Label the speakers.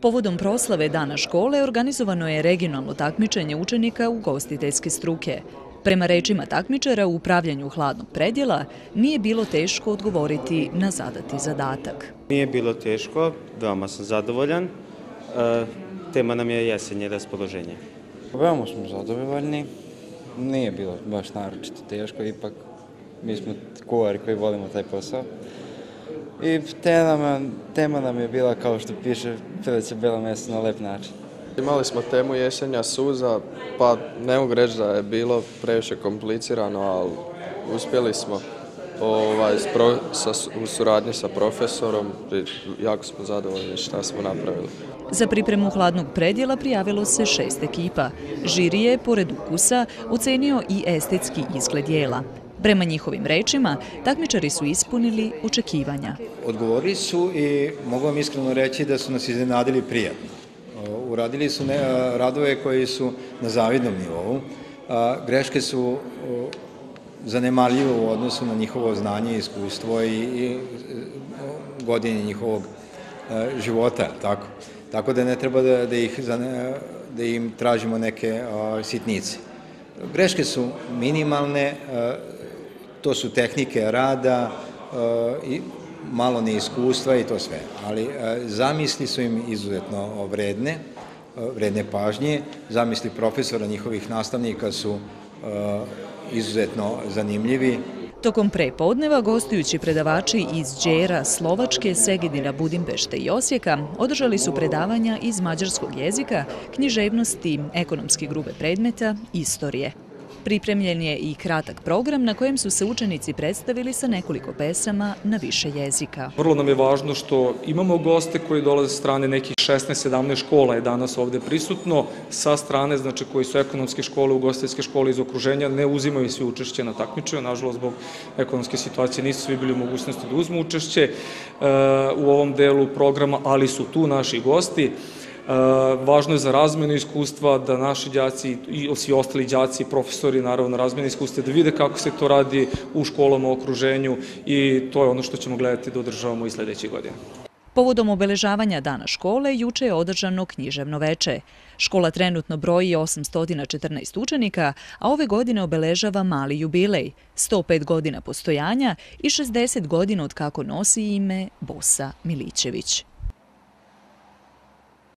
Speaker 1: Povodom proslave Dana škole organizovano je regionalno takmičenje učenika ugostiteljske struke. Prema rečima takmičara u upravljanju hladnog predjela nije bilo teško odgovoriti na zadati zadatak.
Speaker 2: Nije bilo teško, veoma sam zadovoljan. Tema nam je jesenje raspoloženje.
Speaker 3: Veoma smo zadovoljni, nije bilo baš naročito teško, ipak mi smo kuvari koji volimo taj posao. I tema nam je bila, kao što piše, Filića Bela mesa na lep način.
Speaker 4: Imali smo temu jesenja suza, pa ne mogu reći da je bilo previše komplicirano, ali uspjeli smo u suradnji sa profesorom, jako smo zadovoljni šta smo napravili.
Speaker 1: Za pripremu hladnog predjela prijavilo se 6 ekipa. Žiri je, pored ukusa, ocenio i estetski izgled jela. Prema njihovim rečima, takmičari su ispunili očekivanja.
Speaker 5: Odgovorili su i mogu vam iskreno reći da su nas iznenadili prijatno. Uradili su radove koji su na zavidnom nivou. Greške su zanemarljive u odnosu na njihovo znanje i iskustvo i godine njihovog života. Tako da ne treba da im tražimo neke sitnice. Greške su minimalne, to su tehnike rada i malo neiskustva i to sve, ali zamisli su im izuzetno vredne pažnje, zamisli profesora, njihovih nastavnika su izuzetno zanimljivi.
Speaker 1: Tokom prepodneva gostujući predavači iz Đera, Slovačke, Segedina, Budimpešte i Osijeka održali su predavanja iz mađarskog jezika, književnosti, ekonomski grube predmeta, istorije. Pripremljen je i kratak program na kojem su se učenici predstavili sa nekoliko pesama na više jezika.
Speaker 6: Vrlo nam je važno što imamo goste koji dolaze sa strane nekih 16-17 škola je danas ovde prisutno, sa strane znači koji su ekonomske škole, ugostiteljske škole iz okruženja, ne uzimaju svi učešće na takmičenju, nažalost zbog ekonomske situacije nisu svi bili u mogućnosti da uzmu učešće u ovom delu programa, ali su tu naši gosti. Važno je za razmenu iskustva da naši đaci i svi ostali đaci i profesori naravno razmenu iskustva da vide kako se to radi u školama u okruženju i to je ono što ćemo gledati da održavamo i sledeće godine.
Speaker 1: Povodom obeležavanja Dana škole juče je održano književno veče. Škola trenutno broji 814 učenika, a ove godine obeležava mali jubilej, 105 godina postojanja i 60 godina od kako nosi ime Bosa Milićević.